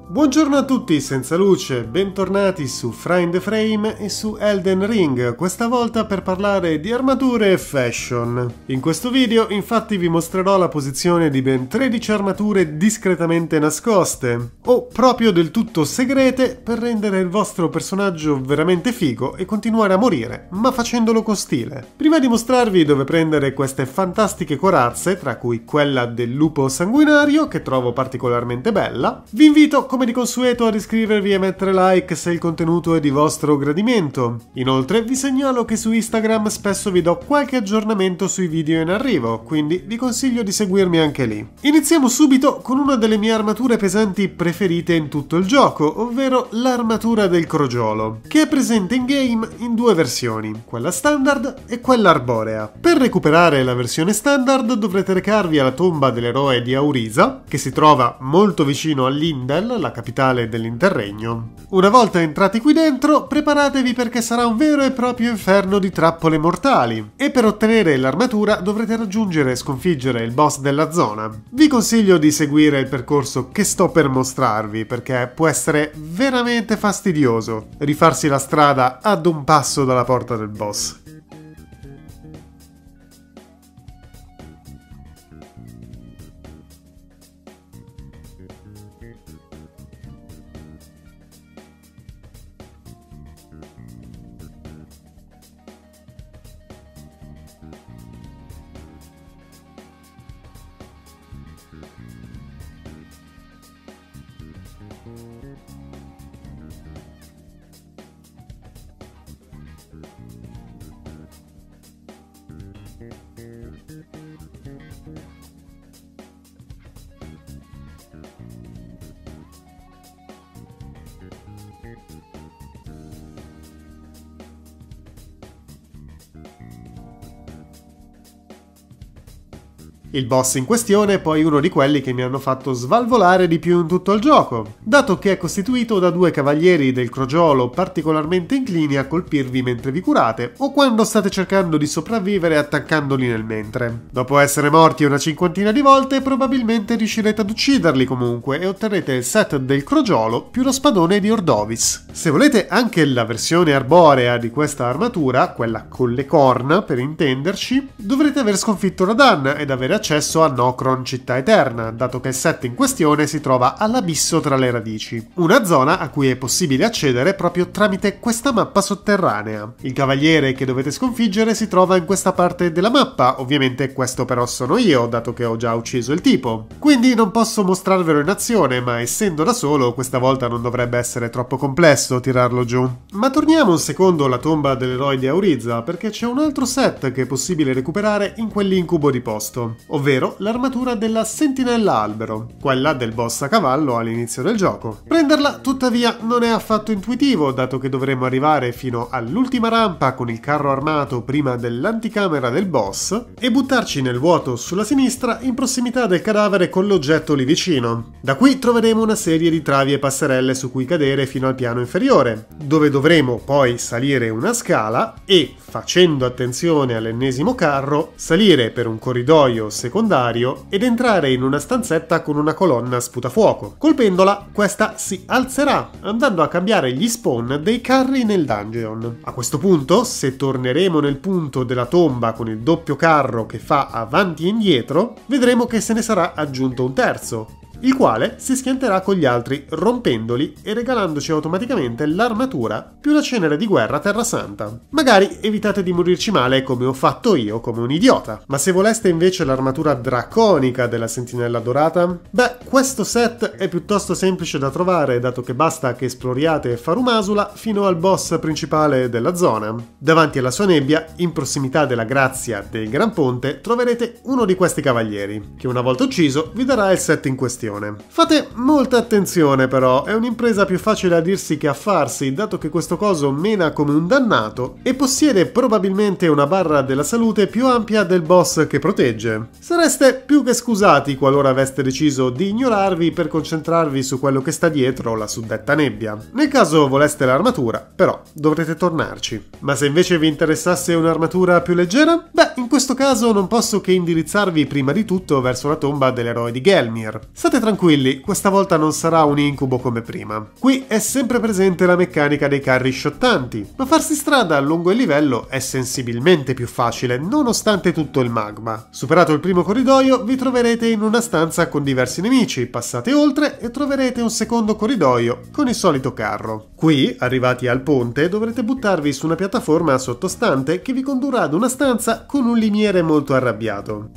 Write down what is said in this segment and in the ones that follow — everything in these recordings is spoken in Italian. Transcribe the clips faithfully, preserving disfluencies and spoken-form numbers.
Buongiorno a tutti senza luce, bentornati su Fra in the Frame e su Elden Ring, questa volta per parlare di armature e fashion. In questo video infatti vi mostrerò la posizione di ben tredici armature discretamente nascoste, o proprio del tutto segrete, per rendere il vostro personaggio veramente figo e continuare a morire, ma facendolo con stile. Prima di mostrarvi dove prendere queste fantastiche corazze, tra cui quella del lupo sanguinario, che trovo particolarmente bella, vi invito come di consueto ad iscrivervi e mettere like se il contenuto è di vostro gradimento. Inoltre vi segnalo che su Instagram spesso vi do qualche aggiornamento sui video in arrivo, quindi vi consiglio di seguirmi anche lì. Iniziamo subito con una delle mie armature pesanti preferite in tutto il gioco, ovvero l'armatura del crogiolo, che è presente in game in due versioni, quella standard e quella arborea. Per recuperare la versione standard dovrete recarvi alla tomba dell'eroe di Auriza, che si trova molto vicino a Lindel, la capitale dell'Interregno. Una volta entrati qui dentro, preparatevi perché sarà un vero e proprio inferno di trappole mortali, e per ottenere l'armatura dovrete raggiungere e sconfiggere il boss della zona. Vi consiglio di seguire il percorso che sto per mostrarvi, perché può essere veramente fastidioso rifarsi la strada ad un passo dalla porta del boss. Il boss in questione è poi uno di quelli che mi hanno fatto svalvolare di più in tutto il gioco, dato che è costituito da due cavalieri del crogiolo particolarmente inclini a colpirvi mentre vi curate o quando state cercando di sopravvivere attaccandoli nel mentre. Dopo essere morti una cinquantina di volte probabilmente riuscirete ad ucciderli comunque e otterrete il set del crogiolo più lo spadone di Ordovis. Se volete anche la versione arborea di questa armatura, quella con le corna per intenderci, dovrete aver sconfitto Radahn ed avere accesso a Nokron Città Eterna, dato che il set in questione si trova all'abisso tra le radici, una zona a cui è possibile accedere proprio tramite questa mappa sotterranea. Il cavaliere che dovete sconfiggere si trova in questa parte della mappa, ovviamente questo però sono io, dato che ho già ucciso il tipo. Quindi non posso mostrarvelo in azione, ma essendo da solo questa volta non dovrebbe essere troppo complesso tirarlo giù. Ma torniamo un secondo alla tomba dell'eroe di Auriza, perché c'è un altro set che è possibile recuperare in quell'incubo di posto, ovvero l'armatura della Sentinella Albero, quella del boss a cavallo all'inizio del gioco. Prenderla, tuttavia, non è affatto intuitivo, dato che dovremo arrivare fino all'ultima rampa con il carro armato prima dell'anticamera del boss e buttarci nel vuoto sulla sinistra in prossimità del cadavere con l'oggetto lì vicino. Da qui troveremo una serie di travi e passerelle su cui cadere fino al piano inferiore, dove dovremo poi salire una scala e, facendo attenzione all'ennesimo carro, salire per un corridoio secondario ed entrare in una stanzetta con una colonna sputafuoco. Colpendola, questa si alzerà, andando a cambiare gli spawn dei carri nel dungeon. A questo punto, se torneremo nel punto della tomba con il doppio carro che fa avanti e indietro, vedremo che se ne sarà aggiunto un terzo, il quale si schianterà con gli altri rompendoli e regalandoci automaticamente l'armatura più la cenere di guerra Terra Santa. Magari evitate di morirci male come ho fatto io come un idiota. Ma se voleste invece l'armatura draconica della Sentinella Dorata, beh, questo set è piuttosto semplice da trovare, dato che basta che esploriate Farumasula fino al boss principale della zona. Davanti alla sua nebbia, in prossimità della Grazia del Gran Ponte, troverete uno di questi cavalieri, che una volta ucciso vi darà il set in questione. Fate molta attenzione però, è un'impresa più facile a dirsi che a farsi, dato che questo coso mena come un dannato e possiede probabilmente una barra della salute più ampia del boss che protegge. Sareste più che scusati qualora aveste deciso di ignorarvi per concentrarvi su quello che sta dietro la suddetta nebbia. Nel caso voleste l'armatura, però dovrete tornarci. Ma se invece vi interessasse un'armatura più leggera? Beh, in questo caso non posso che indirizzarvi prima di tutto verso la tomba dell'eroe di Gelmir. State State tranquilli, questa volta non sarà un incubo come prima. Qui è sempre presente la meccanica dei carri sciottanti, ma farsi strada lungo il livello è sensibilmente più facile, nonostante tutto il magma. Superato il primo corridoio, vi troverete in una stanza con diversi nemici, passate oltre e troverete un secondo corridoio con il solito carro. Qui, arrivati al ponte, dovrete buttarvi su una piattaforma sottostante che vi condurrà ad una stanza con un limiere molto arrabbiato.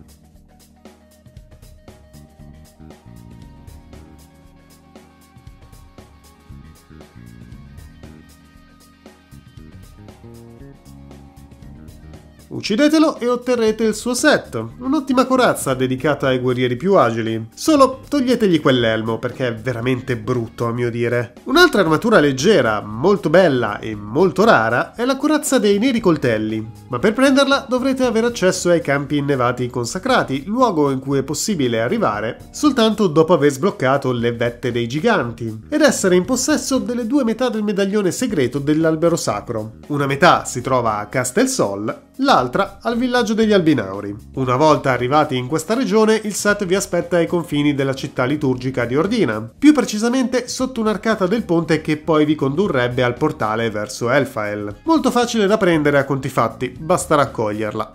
Uccidetelo e otterrete il suo set, un'ottima corazza dedicata ai guerrieri più agili. Solo toglietegli quell'elmo perché è veramente brutto a mio dire. Un'altra armatura leggera, molto bella e molto rara è la corazza dei neri coltelli, ma per prenderla dovrete avere accesso ai campi innevati consacrati, luogo in cui è possibile arrivare soltanto dopo aver sbloccato le vette dei giganti ed essere in possesso delle due metà del medaglione segreto dell'albero sacro. Una metà si trova a Castel Sol, l'altra al villaggio degli Albinauri. Una volta arrivati in questa regione, il set vi aspetta ai confini della città liturgica di Ordina, più precisamente sotto un'arcata del ponte che poi vi condurrebbe al portale verso Elfael. Molto facile da prendere a conti fatti, basta raccoglierla.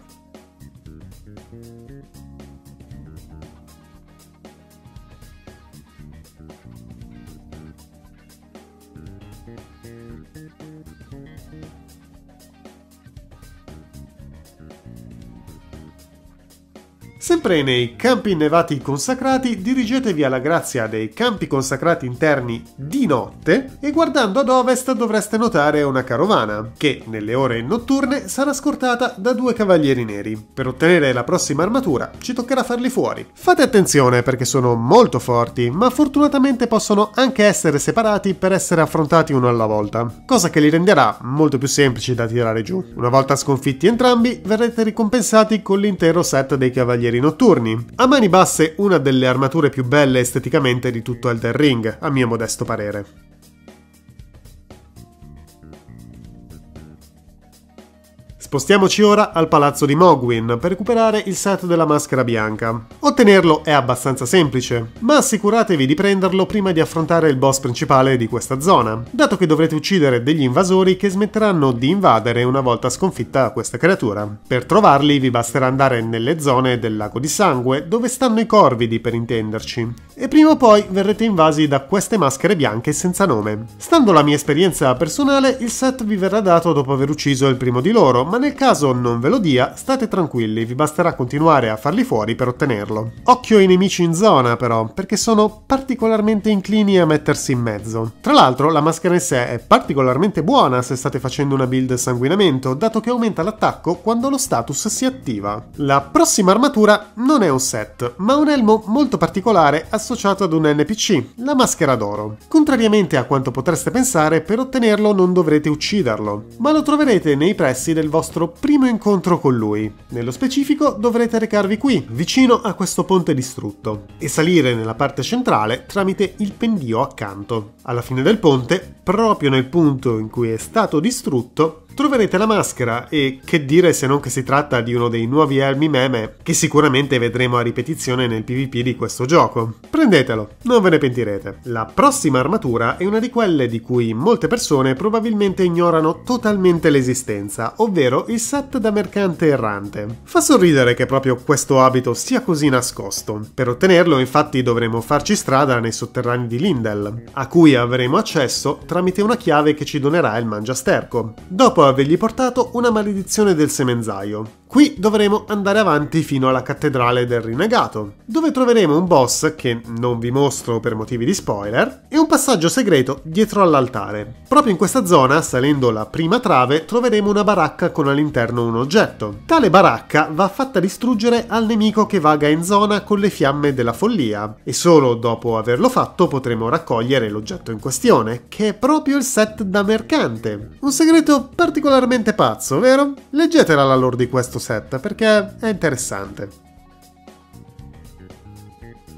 Sempre nei campi innevati consacrati, dirigetevi alla grazia dei campi consacrati interni di notte e guardando ad ovest dovreste notare una carovana, che nelle ore notturne sarà scortata da due cavalieri neri. Per ottenere la prossima armatura ci toccherà farli fuori. Fate attenzione perché sono molto forti, ma fortunatamente possono anche essere separati per essere affrontati uno alla volta, cosa che li renderà molto più semplici da tirare giù. Una volta sconfitti entrambi, verrete ricompensati con l'intero set dei cavalieri notturni. A mani basse una delle armature più belle esteticamente di tutto Elden Ring, a mio modesto parere. Spostiamoci ora al palazzo di Mohgwyn per recuperare il set della maschera bianca. Ottenerlo è abbastanza semplice, ma assicuratevi di prenderlo prima di affrontare il boss principale di questa zona, dato che dovrete uccidere degli invasori che smetteranno di invadere una volta sconfitta questa creatura. Per trovarli vi basterà andare nelle zone del lago di sangue, dove stanno i corvidi per intenderci, e prima o poi verrete invasi da queste maschere bianche senza nome. Stando alla mia esperienza personale, il set vi verrà dato dopo aver ucciso il primo di loro, ma nel caso non ve lo dia, state tranquilli, vi basterà continuare a farli fuori per ottenerlo. Occhio ai nemici in zona però, perché sono particolarmente inclini a mettersi in mezzo. Tra l'altro la maschera in sé è particolarmente buona se state facendo una build sanguinamento, dato che aumenta l'attacco quando lo status si attiva. La prossima armatura non è un set, ma un elmo molto particolare associato ad un N P C, la maschera d'oro. Contrariamente a quanto potreste pensare, per ottenerlo non dovrete ucciderlo, ma lo troverete nei pressi del vostro primo incontro con lui. Nello specifico dovrete recarvi qui, vicino a questo ponte distrutto, e salire nella parte centrale tramite il pendio accanto. Alla fine del ponte, proprio nel punto in cui è stato distrutto, troverete la maschera e che dire se non che si tratta di uno dei nuovi elmi meme che sicuramente vedremo a ripetizione nel PvP di questo gioco. Prendetelo, non ve ne pentirete. La prossima armatura è una di quelle di cui molte persone probabilmente ignorano totalmente l'esistenza, ovvero il set da mercante errante. Fa sorridere che proprio questo abito sia così nascosto. Per ottenerlo infatti dovremo farci strada nei sotterranei di Lindel, a cui avremo accesso tramite una chiave che ci donerà il Mangiasterco, dopo avergli portato una maledizione del semenzaio. Qui dovremo andare avanti fino alla cattedrale del Rinnegato, dove troveremo un boss che non vi mostro per motivi di spoiler, e un passaggio segreto dietro all'altare. Proprio in questa zona, salendo la prima trave, troveremo una baracca con all'interno un oggetto. Tale baracca va fatta distruggere al nemico che vaga in zona con le fiamme della follia, e solo dopo averlo fatto potremo raccogliere l'oggetto in questione, che è proprio il set da mercante. Un segreto particolarmente pazzo, vero? Leggetela la lore di questo set perché è interessante.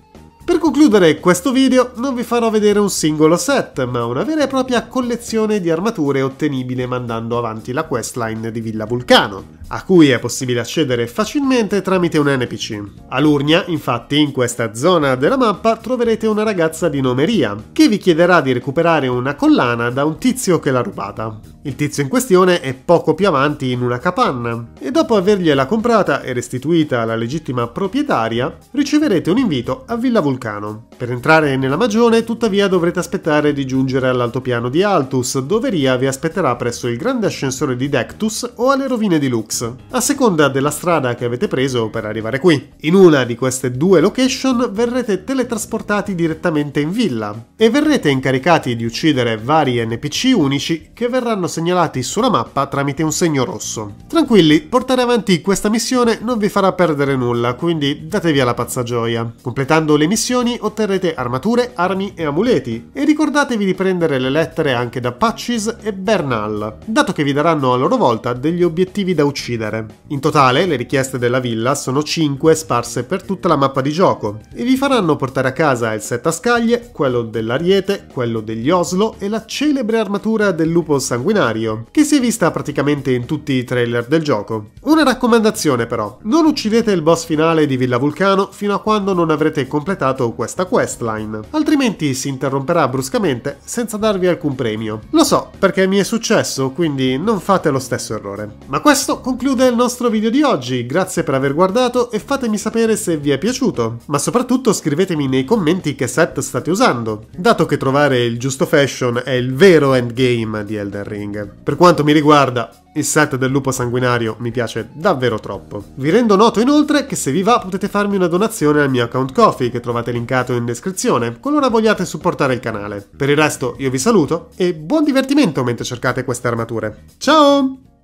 Per concludere questo video non vi farò vedere un singolo set, ma una vera e propria collezione di armature ottenibile mandando avanti la questline di Villa Vulcano, a cui è possibile accedere facilmente tramite un N P C. A Lurnia, infatti, in questa zona della mappa troverete una ragazza di nome Ria, che vi chiederà di recuperare una collana da un tizio che l'ha rubata. Il tizio in questione è poco più avanti in una capanna, e dopo avergliela comprata e restituita alla legittima proprietaria, riceverete un invito a Villa Vulcano. Per entrare nella magione, tuttavia, dovrete aspettare di giungere all'altopiano di Altus, dove Ria vi aspetterà presso il grande ascensore di Dectus o alle rovine di Lux, a seconda della strada che avete preso per arrivare qui. In una di queste due location verrete teletrasportati direttamente in villa e verrete incaricati di uccidere vari N P C unici che verranno segnalati sulla mappa tramite un segno rosso. Tranquilli, portare avanti questa missione non vi farà perdere nulla, quindi datevi alla pazza gioia. Completando le missioni otterrete armature, armi e amuleti, e ricordatevi di prendere le lettere anche da Patches e Bernal, dato che vi daranno a loro volta degli obiettivi da uccidere. In totale le richieste della villa sono cinque sparse per tutta la mappa di gioco, e vi faranno portare a casa il set a scaglie, quello dell'ariete, quello degli Oslo e la celebre armatura del lupo sanguinario, che si è vista praticamente in tutti i trailer del gioco. Una raccomandazione però: non uccidete il boss finale di Villa Vulcano fino a quando non avrete completato questa questline, altrimenti si interromperà bruscamente senza darvi alcun premio. Lo so, perché mi è successo, quindi non fate lo stesso errore. Ma questo conclude il nostro video di oggi, grazie per aver guardato e fatemi sapere se vi è piaciuto, ma soprattutto scrivetemi nei commenti che set state usando, dato che trovare il giusto fashion è il vero endgame di Elden Ring. Per quanto mi riguarda, il set del lupo sanguinario mi piace davvero troppo. Vi rendo noto inoltre che se vi va potete farmi una donazione al mio account Ko-fi, che trovate linkato in descrizione, qualora vogliate supportare il canale. Per il resto io vi saluto e buon divertimento mentre cercate queste armature. Ciao!